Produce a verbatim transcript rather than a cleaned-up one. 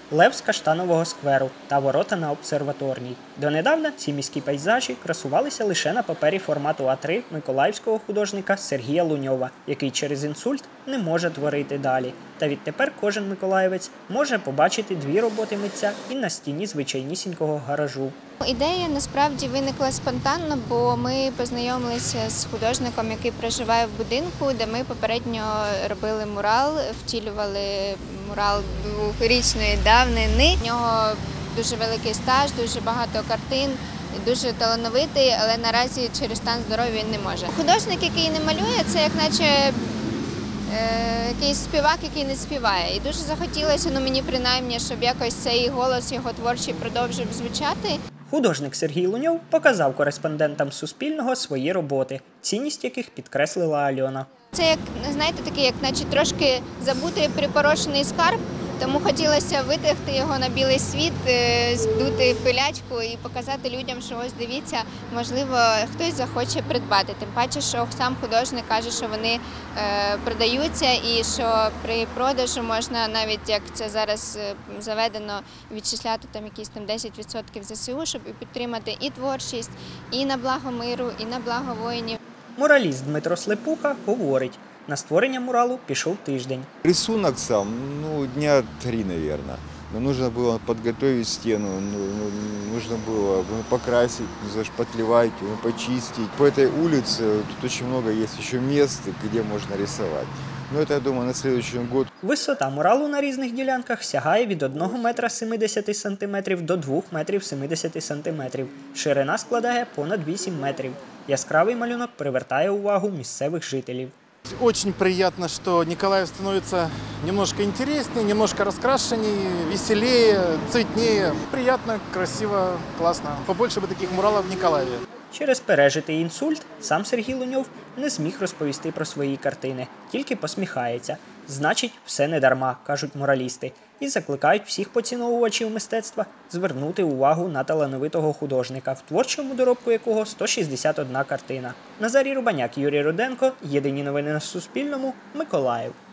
лев з Каштанового скверу та ворота на Обсерваторній. Донедавна ці міські пейзажі красувалися лише на папері формату А три миколаївського художника Сергія Луньова, який через інсульт не може творити далі. Та відтепер кожен миколаївець може побачити дві роботи митця і на стіні звичайнісінького гаражу. Ідея насправді виникла спонтанно, бо ми познайомилися з художником, який проживає в будинку, де ми попередньо робили мурал, втілювали мурал двохрічної давнини. У нього дуже великий стаж, дуже багато картин, дуже талановитий, але наразі через стан здоров'я він не може. Художник, який не малює, це як наче якийсь співак, який не співає. І дуже захотілося, ну мені принаймні, щоб якось цей голос його творчий продовжив звучати. Художник Сергій Луньов показав кореспондентам Суспільного свої роботи, цінність яких підкреслила Альона. Це, як, знаєте, такий, як наче трошки забутий припорошений скарб, тому хотілося витягти його на білий світ, здути пилячку і показати людям, що ось дивіться, можливо, хтось захоче придбати. Тим паче, що сам художник каже, що вони е, продаються і що при продажу можна, навіть як це зараз заведено, відчисляти там якісь там десять відсотків зе се у, щоб підтримати і творчість, і на благо миру, і на благо воїнів. Мураліст Дмитро Слепуха говорить, на створення муралу пішов тиждень. Рисунок сам, ну, дня три, наверное. Но нужно было подготовить стену, ну, нужно было покрасить, зашпатлевать, почистить. По этой улице тут очень много есть еще мест, где можно рисовать. Ну, это, я думаю, на следующий год. Висота муралу на різних ділянках сягає від одного метра сімдесят сантиметрів до двох метрів сімдесят сантиметрів. Ширина складає понад вісім метрів. Яскравий малюнок привертає увагу місцевих жителів. Очень приятно, что Николаев становится немножко интереснее, немножко раскрашеннее, веселее, цветнее. Приятно, красиво, классно. Побольше бы таких муралов в Николаеве. Через пережитий інсульт сам Сергій Луньов не зміг розповісти про свої картини, тільки посміхається. Значить, все не дарма, кажуть муралісти, і закликають всіх поціновувачів мистецтва звернути увагу на талановитого художника, в творчому доробку якого сто шістдесят одна картина. Назарій Рубаняк, Юрій Руденко. Єдині новини на Суспільному. Миколаїв.